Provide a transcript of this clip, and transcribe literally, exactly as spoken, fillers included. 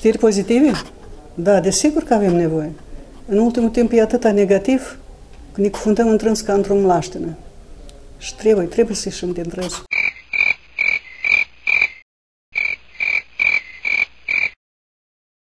Știri pozitive? Da, desigur că avem nevoie. În ultimul timp e atâta negativ că ne cufundăm într-uns ca într-o mlaștină. Și trebuie, trebuie să ieșim din trăs.